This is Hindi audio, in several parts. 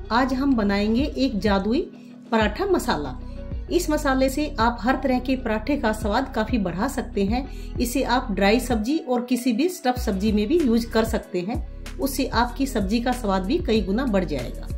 आज हम बनाएंगे एक जादुई पराठा मसाला। इस मसाले से आप हर तरह के पराठे का स्वाद काफी बढ़ा सकते हैं। इसे आप ड्राई सब्जी और किसी भी स्टफ सब्जी में भी यूज कर सकते हैं। उससे आपकी सब्जी का स्वाद भी कई गुना बढ़ जाएगा।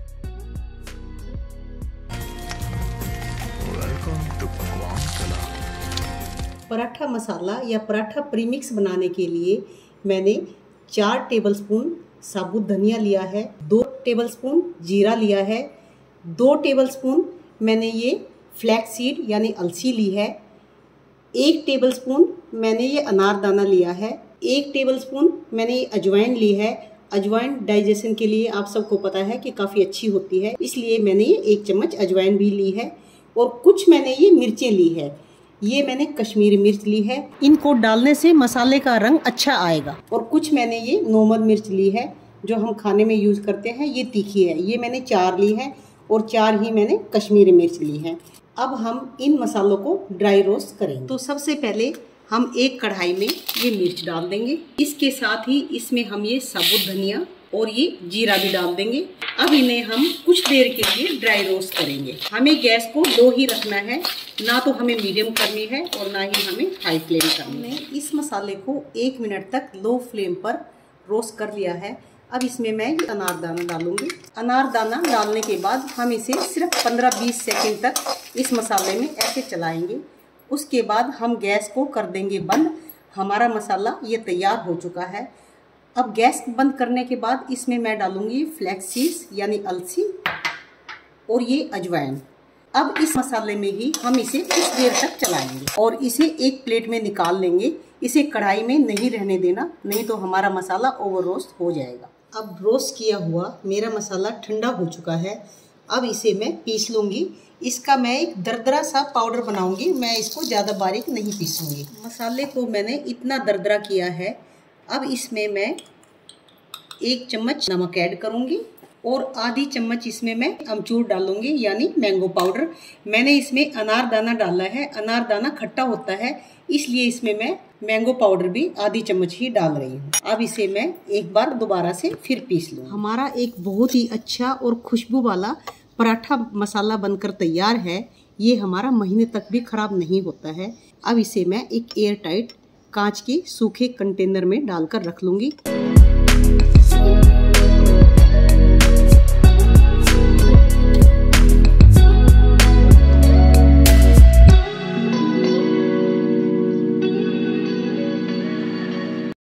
पराठा मसाला या पराठा प्रीमिक्स बनाने के लिए मैंने 4 टेबलस्पून साबुत धनिया लिया है, 2 टेबलस्पून जीरा लिया है, 2 टेबलस्पून मैंने ये फ्लैक्स सीड यानी अलसी ली है, 1 टेबलस्पून मैंने ये अनारदाना लिया है, 1 टेबलस्पून मैंने ये अजवाइन ली है। अजवाइन डाइजेशन के लिए आप सबको पता है कि काफ़ी अच्छी होती है, इसलिए मैंने ये 1 चम्मच अजवाइन भी ली है। और कुछ मैंने ये मिर्चें ली है, ये मैंने कश्मीरी मिर्च ली है। इनको डालने से मसाले का रंग अच्छा आएगा। और कुछ मैंने ये नॉर्मल मिर्च ली है जो हम खाने में यूज़ करते हैं, ये तीखी है, ये मैंने 4 ली है। और 4 ही मैंने कश्मीरी मिर्च ली है। अब हम इन मसालों को ड्राई रोस्ट करेंगे। तो सबसे पहले हम एक कढ़ाई में ये मिर्च डाल देंगे। इसके साथ ही इसमें हम ये साबुत धनिया और ये जीरा भी डाल देंगे। अब इन्हें हम कुछ देर के लिए ड्राई रोस्ट करेंगे। हमें गैस को लो ही रखना है, ना तो हमें मीडियम करनी है और ना ही हमें हाई फ्लेम करनी है। इस मसाले को 1 मिनट तक लो फ्लेम पर रोस्ट कर लिया है। अब इसमें मैं अनारदाना डालूंगी। अनारदाना डालने के बाद हम इसे सिर्फ 15-20 सेकंड तक इस मसाले में ऐसे चलाएंगे। उसके बाद हम गैस को कर देंगे बंद। हमारा मसाला ये तैयार हो चुका है। अब गैस बंद करने के बाद इसमें मैं डालूंगी फ्लैक्स सीड्स यानी अलसी और ये अजवाइन। अब इस मसाले में ही हम इसे कुछ देर तक चलाएंगे और इसे एक प्लेट में निकाल लेंगे। इसे कढ़ाई में नहीं रहने देना, नहीं तो हमारा मसाला ओवर रोस्ट हो जाएगा। अब रोस्ट किया हुआ मेरा मसाला ठंडा हो चुका है। अब इसे मैं पीस लूँगी। इसका मैं एक दरदरा सा पाउडर बनाऊंगी। मैं इसको ज़्यादा बारीक नहीं पीसूँगी। मसाले को मैंने इतना दरदरा किया है। अब इसमें मैं 1 चम्मच नमक ऐड करूँगी और आधी चम्मच इसमें मैं अमचूर डालूंगी यानी मैंगो पाउडर। मैंने इसमें अनारदाना डाला है। अनारदाना खट्टा होता है, इसलिए इसमें मैं मैंगो पाउडर भी आधी चम्मच ही डाल रही हूँ। अब इसे मैं एक बार दोबारा से फिर पीस लूँ। हमारा एक बहुत ही अच्छा और खुशबू वाला पराठा मसाला बनकर तैयार है। ये हमारा महीने तक भी खराब नहीं होता है। अब इसे मैं एक एयर टाइट कांच के सूखे कंटेनर में डालकर रख लूँगी।